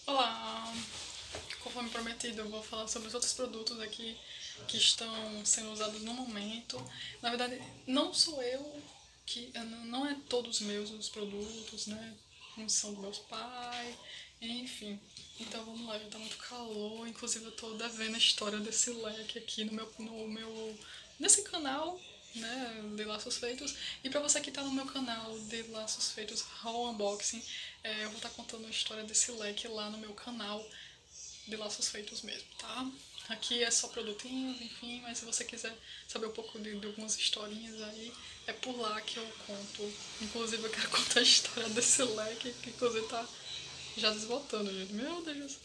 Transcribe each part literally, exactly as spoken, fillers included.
Olá! Conforme prometido, eu vou falar sobre os outros produtos aqui que estão sendo usados no momento. Na verdade, não sou eu que. Não é todos meus os produtos, né? Uns são do meus pais, enfim. Então vamos lá, já tá muito calor. Inclusive, eu tô devendo a história desse leque aqui no meu. No meu nesse canal, né, de Laços Feitos. E pra você que tá no meu canal de Laços Feitos Raw Unboxing, é, eu vou estar contando a história desse leque lá no meu canal de Laços Feitos mesmo, tá? Aqui é só produtinhos, enfim, mas se você quiser saber um pouco de, de algumas historinhas aí, é por lá que eu conto. Inclusive eu quero contar a história desse leque, que inclusive tá já desbotando, gente. Meu Deus.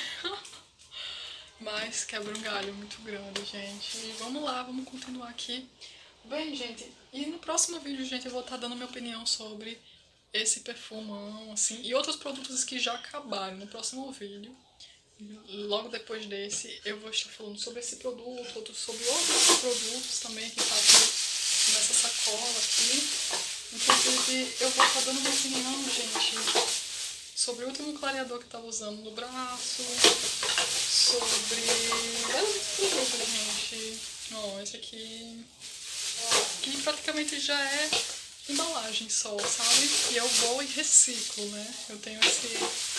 Mas quebra um galho muito grande, gente. E vamos lá, vamos continuar aqui. Bem, gente, e no próximo vídeo, gente, eu vou estar dando minha opinião sobre esse perfumão, assim, e outros produtos que já acabaram no próximo vídeo. Logo depois desse, eu vou estar falando sobre esse produto, outros, sobre outros produtos também que tá aqui nessa sacola aqui. Inclusive, eu vou estar dando minha opinião, gente, sobre o último clareador que eu tava usando no braço, sobre vários produtos, gente. Ó, esse aqui, que praticamente já é embalagem só, sabe? E eu vou e reciclo, né? Eu tenho esse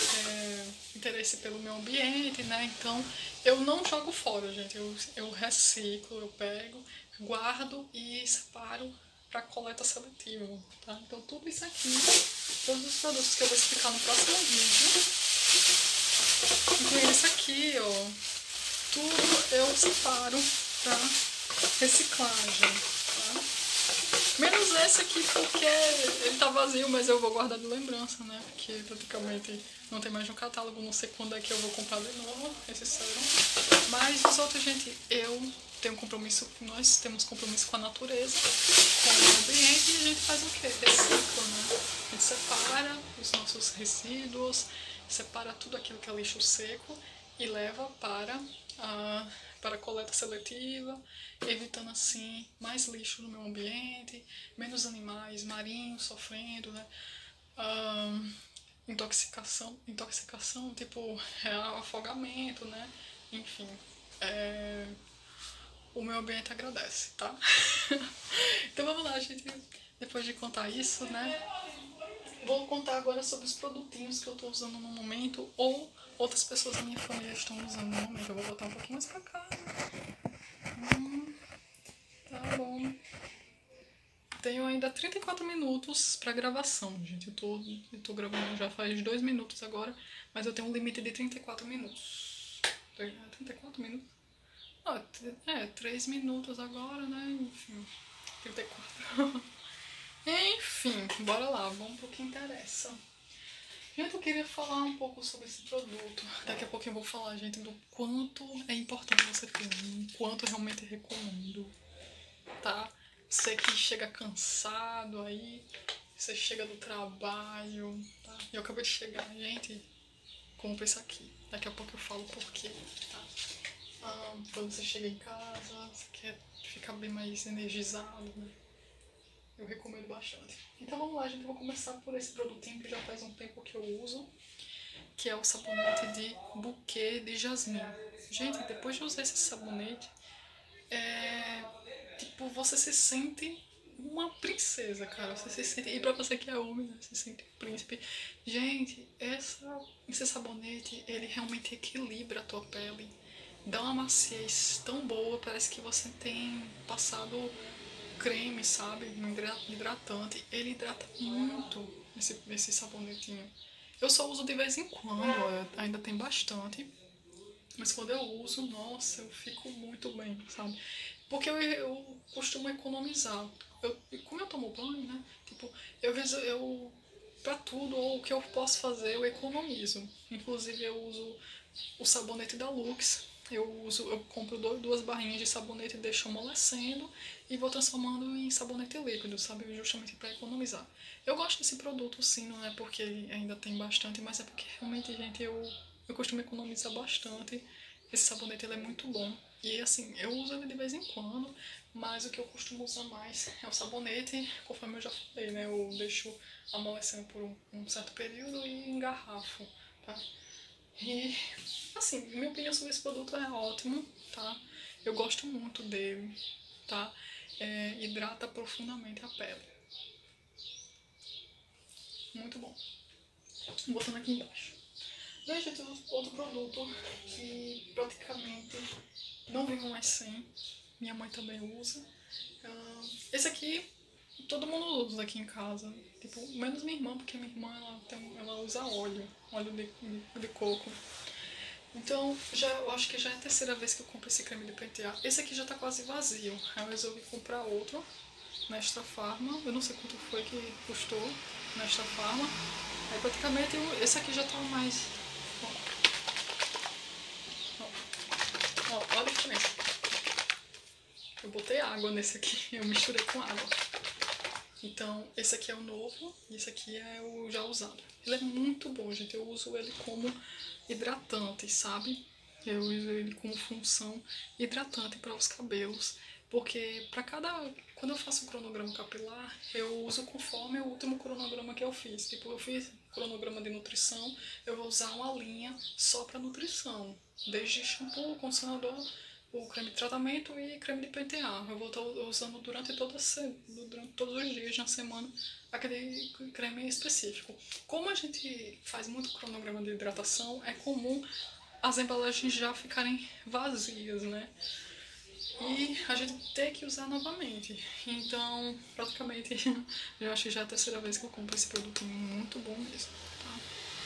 é, interesse pelo meio ambiente, né? Então eu não jogo fora, gente. Eu, eu reciclo, eu pego, guardo e separo para coleta seletiva, tá? Então tudo isso aqui, todos os produtos que eu vou explicar no próximo vídeo, incluindo isso aqui, ó, tudo eu separo para reciclagem, tá? Menos esse aqui porque ele tá vazio, mas eu vou guardar de lembrança, né? Porque praticamente não tem mais no catálogo, não sei quando é que eu vou comprar de novo esse sérum. Mas os outros, gente, eu tenho compromisso, nós temos compromisso com a natureza, com o ambiente, e a gente faz o quê? Recicla, né? A gente separa os nossos resíduos, separa tudo aquilo que é lixo seco e leva para a para coleta seletiva, evitando assim mais lixo no meio ambiente, menos animais marinhos sofrendo, né? Ah, intoxicação, intoxicação, tipo é, afogamento, né? Enfim, é, o meio ambiente agradece, tá? Então vamos lá, gente. Depois de contar isso, né? Vou contar agora sobre os produtinhos que eu tô usando no momento ou outras pessoas da minha família estão usando no momento. Eu vou botar um pouquinho mais pra cá, né? Hum, tá bom. Tenho ainda trinta e quatro minutos pra gravação, gente. Eu tô, eu tô gravando já faz dois minutos agora, mas eu tenho um limite de trinta e quatro minutos. trinta e quatro minutos? Ah, é, três minutos agora, né? Enfim, trinta e quatro. Enfim, bora lá, vamos pro que interessa. Gente, eu queria falar um pouco sobre esse produto. Daqui a pouco eu vou falar, gente, do quanto é importante você ter um, quanto eu realmente recomendo, tá? Você que chega cansado aí, você chega do trabalho, tá? Eu acabei de chegar, gente, compra isso aqui. Daqui a pouco eu falo por quê, tá? Ah, quando você chega em casa, você quer ficar bem mais energizado, né? Eu recomendo bastante. Então vamos lá, gente. Eu vou começar por esse produtinho que já faz um tempo que eu uso, que é o sabonete de buquê de jasmim. Gente, depois de usar esse sabonete, é, tipo, você se sente uma princesa, cara. Você se sente, e pra você que é homem, né, você se sente um príncipe. Gente, essa, esse sabonete, ele realmente equilibra a tua pele. Dá uma maciez tão boa, parece que você tem passado creme, sabe? Hidratante. Ele hidrata muito esse, esse sabonetinho. Eu só uso de vez em quando, ainda tem bastante. Mas quando eu uso, nossa, eu fico muito bem, sabe? Porque eu, eu costumo economizar. Eu, como eu tomo banho, né? Tipo, eu, eu pra tudo, ou o que eu posso fazer, eu economizo. Inclusive eu uso o sabonete da Lux. Eu uso, eu compro dois, duas barrinhas de sabonete e deixo amolecendo e vou transformando em sabonete líquido, sabe? Justamente para economizar. Eu gosto desse produto sim, não é porque ele ainda tem bastante, mas é porque realmente, gente, eu, eu costumo economizar bastante. Esse sabonete ele é muito bom. E assim, eu uso ele de vez em quando, mas o que eu costumo usar mais é o sabonete, conforme eu já falei, né? Eu deixo amolecendo por um, um certo período e engarrafo, tá? E, assim, minha opinião sobre esse produto é ótimo, tá? Eu gosto muito dele, tá? É, hidrata profundamente a pele. Muito bom. Botando aqui embaixo. Daí, gente, outro produto que praticamente não vivo mais sem. Minha mãe também usa. Uh, esse aqui todo mundo usa aqui em casa. Tipo, menos minha irmã, porque minha irmã ela, tem, ela usa óleo. Óleo de, de, de coco. Então, já, eu acho que já é a terceira vez que eu compro esse creme de pentear. Esse aqui já tá quase vazio. Aí eu resolvi comprar outro na Extra Farma. Eu não sei quanto foi que custou na Extra Farma. Aí praticamente esse aqui já tá mais... Ó, ó, olha a diferença. Eu botei água nesse aqui, eu misturei com água. Então, esse aqui é o novo e esse aqui é o já usado. Ele é muito bom, gente. Eu uso ele como hidratante, sabe? Eu uso ele como função hidratante para os cabelos. Porque para cada... Quando eu faço um cronograma capilar, eu uso conforme o último cronograma que eu fiz. Tipo, eu fiz cronograma de nutrição, eu vou usar uma linha só para nutrição. Desde shampoo, condicionador, o creme de tratamento e creme de pentear. Eu vou estar usando durante, toda, durante todos os dias na semana aquele creme específico. Como a gente faz muito cronograma de hidratação, é comum as embalagens já ficarem vazias, né? E a gente ter que usar novamente. Então, praticamente, eu acho que já é a terceira vez que eu compro esse produto muito bom mesmo, tá?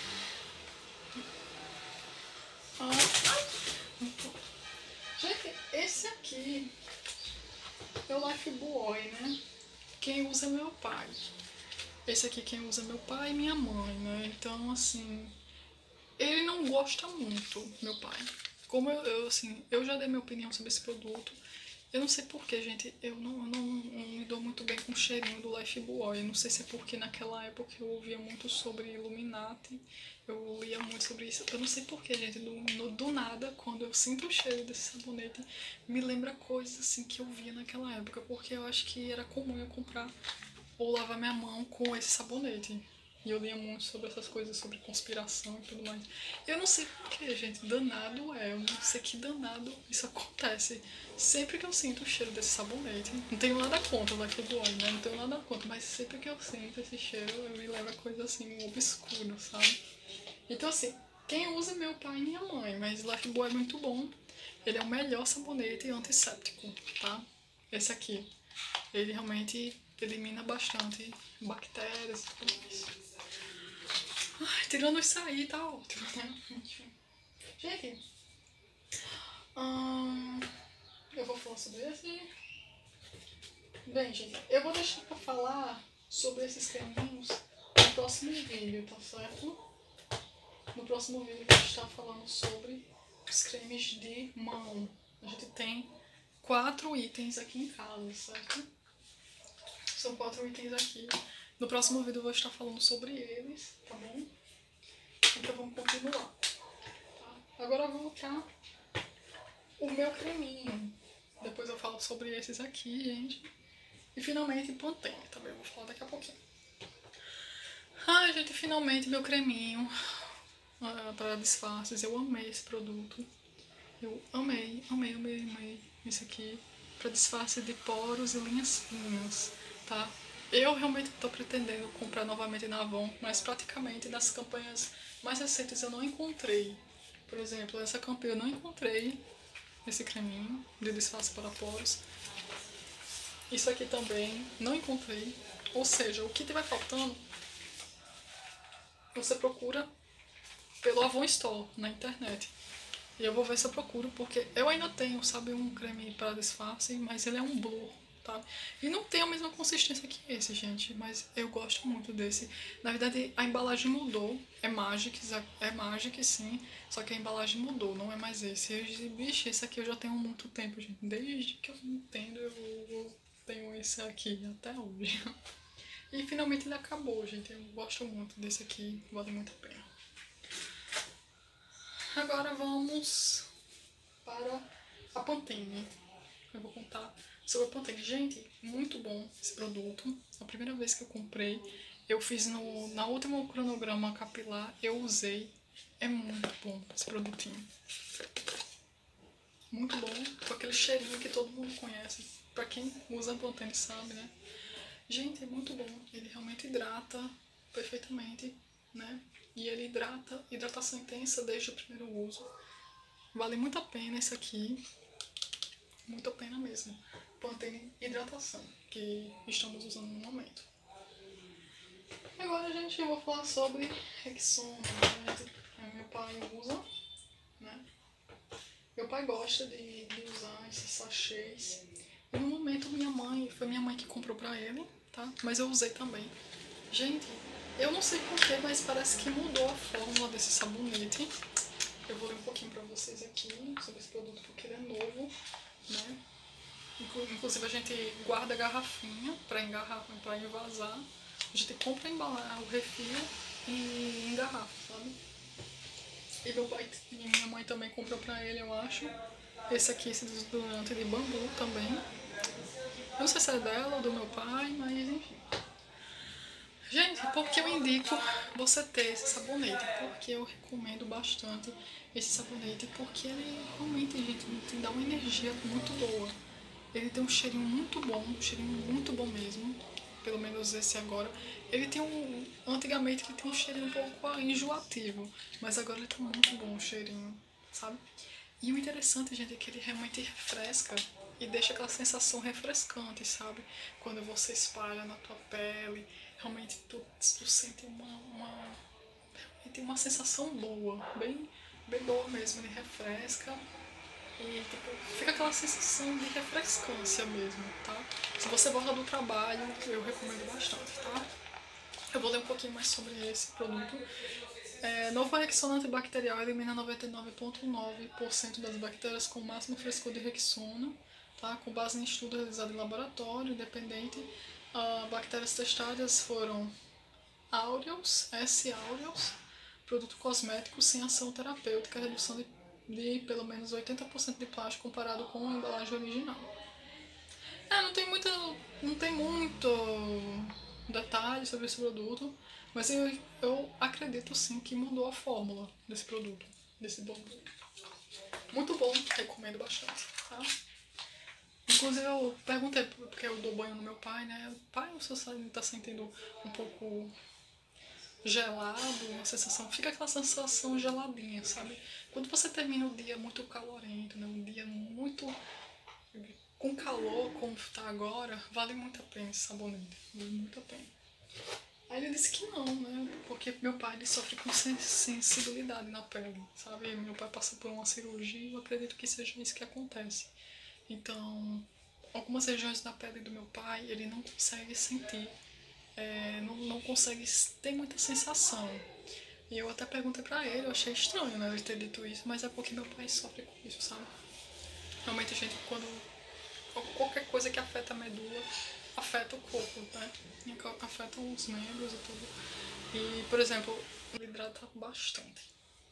Ah, gente, esse aqui é o Lifebuoy, né? Quem usa é meu pai. Esse aqui quem usa é meu pai e minha mãe, né? Então, assim, ele não gosta muito, meu pai. Como eu, eu assim, eu já dei minha opinião sobre esse produto. Eu não sei porquê, gente, eu não, eu não, não me dou muito bem com o cheirinho do Lifebuoy. Eu não sei se é porque naquela época eu ouvia muito sobre Illuminati, eu lia muito sobre isso. Eu não sei porquê, gente, do, no, do nada, quando eu sinto o cheiro desse sabonete, me lembra coisas assim que eu via naquela época, porque eu acho que era comum eu comprar ou lavar minha mão com esse sabonete. E eu lia muito sobre essas coisas, sobre conspiração e tudo mais. Eu não sei porquê, gente, danado é, eu não sei que danado isso acontece. Sempre que eu sinto o cheiro desse sabonete, não tenho nada contra o Lifebuoy, né? Não tenho nada contra, mas sempre que eu sinto esse cheiro, eu me leva a coisa assim, obscura, sabe? Então assim, quem usa é meu pai e minha mãe, mas o Lifebuoy é muito bom. Ele é o melhor sabonete antisséptico, tá? Esse aqui. Ele realmente elimina bastante bactérias e tudo mais. Ai, tirando isso aí, tá ótimo, né? Gente, hum, eu vou falar sobre esse. Bem, gente, eu vou deixar pra falar sobre esses creminhos no próximo vídeo, tá certo? No próximo vídeo eu vou estar falando sobre os cremes de mão. A gente tem quatro itens aqui em casa, certo? São quatro itens aqui. No próximo vídeo eu vou estar falando sobre eles, tá bom? Então vamos continuar. Tá? Agora eu vou voltar o meu creminho. Depois eu falo sobre esses aqui, gente. E finalmente Pantene, também vou falar daqui a pouquinho. Ai, gente, finalmente meu creminho uh, para disfarces. Eu amei esse produto. Eu amei, amei, amei, amei esse aqui. Para disfarce de poros e linhas finas, tá? Eu realmente estou pretendendo comprar novamente na Avon, mas praticamente nas campanhas mais recentes eu não encontrei. Por exemplo, essa campanha eu não encontrei esse creminho de disfarce para poros. Isso aqui também não encontrei. Ou seja, o que tiver faltando, você procura pelo Avon Store na internet. E eu vou ver se eu procuro, porque eu ainda tenho, sabe, um creme para disfarce, mas ele é um blur, tá? E não tem a mesma consistência que esse, gente, mas eu gosto muito desse. Na verdade, a embalagem mudou, é Magic, é Magic sim, só que a embalagem mudou, não é mais esse. Eu disse, bicho, esse aqui eu já tenho há muito tempo, gente. Desde que eu entendo, eu tenho esse aqui até hoje. E finalmente ele acabou, gente. Eu gosto muito desse aqui, vale muito a pena. Agora vamos para a Pantene. Eu vou contar sobre a Pantene. Gente, muito bom esse produto. A primeira vez que eu comprei, eu fiz no na última cronograma capilar, eu usei. É muito bom esse produtinho. Muito bom, com aquele cheirinho que todo mundo conhece. Pra quem usa Pantene sabe, né? Gente, é muito bom. Ele realmente hidrata perfeitamente, né? E ele hidrata, hidratação intensa desde o primeiro uso. Vale muito a pena esse aqui. Muito a pena mesmo. Pantene Hidratação, que estamos usando no momento. Agora, gente, eu vou falar sobre Rexona. Né? Meu pai usa, né? Meu pai gosta de, de usar esses sachês. E no momento minha mãe, foi minha mãe que comprou pra ele, tá? Mas eu usei também. Gente, eu não sei porquê, mas parece que mudou a fórmula desse sabonete. Eu vou ler um pouquinho pra vocês aqui sobre esse produto porque ele é novo, né? Inclusive a gente guarda a garrafinha pra engarrafar, pra envasar. A gente compra embalar o refil e engarrafa, sabe? E meu pai e minha mãe também comprou pra ele, eu acho. Esse aqui, esse desodorante de bambu também. Eu não sei se é dela ou do meu pai, mas enfim. Gente, por que eu indico você ter esse sabonete? Porque eu recomendo bastante esse sabonete, porque ele realmente, gente, te dá uma energia muito boa. Ele tem um cheirinho muito bom, um cheirinho muito bom mesmo. Pelo menos esse agora. Ele tem um... Antigamente ele tem um cheirinho um pouco enjoativo, mas agora ele tá muito bom o cheirinho, sabe? E o interessante, gente, é que ele realmente refresca e deixa aquela sensação refrescante, sabe? Quando você espalha na tua pele, realmente tu, tu sente uma, uma, tem uma sensação boa, bem, bem boa mesmo, ele refresca e tipo, fica aquela sensação de refrescância mesmo, tá? Se você volta do trabalho, eu recomendo bastante, tá? Eu vou ler um pouquinho mais sobre esse produto. É, novo Rexona antibacterial elimina noventa e nove vírgula nove por cento das bactérias com o máximo frescor de Rexona, tá? Com base em estudo realizado em laboratório independente. Uh, bactérias testadas foram Aureus, S. aureus, produto cosmético sem ação terapêutica, redução de, de pelo menos oitenta por cento de plástico comparado com a embalagem original. É, não tem muito, não tem muito detalhe sobre esse produto, mas eu, eu acredito sim que mudou a fórmula desse produto, desse bambu. Muito bom, recomendo bastante, tá? Inclusive eu perguntei, porque eu dou banho no meu pai, né? Pai, o seu sangue tá sentindo um pouco gelado, uma sensação, fica aquela sensação geladinha, sabe? Quando você termina o dia muito calorento, né? Um dia muito com calor, como tá agora, vale muito a pena esse sabonete, vale muito a pena. Aí ele disse que não, né? Porque meu pai ele sofre com sensibilidade na pele, sabe? Meu pai passa por uma cirurgia e eu acredito que seja isso que acontece. Então, algumas regiões da pele do meu pai ele não consegue sentir, é, não, não consegue ter muita sensação. E eu até perguntei pra ele, eu achei estranho, né, ele ter dito isso, mas é porque meu pai sofre com isso, sabe? Realmente, gente, quando qualquer coisa que afeta a medula, afeta o corpo, né? Afeta os membros e tudo. E, por exemplo, ele hidrata bastante.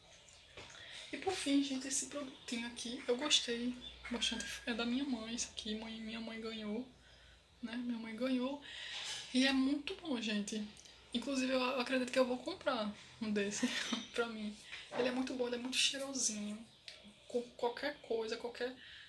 E por fim, gente, esse produtinho aqui, eu gostei bastante. É da minha mãe, isso aqui, mãe, minha mãe ganhou, né? Minha mãe ganhou. E é muito bom, gente. Inclusive, eu acredito que eu vou comprar um desse pra mim. Ele é muito bom, ele é muito cheirosinho. Com qualquer coisa, qualquer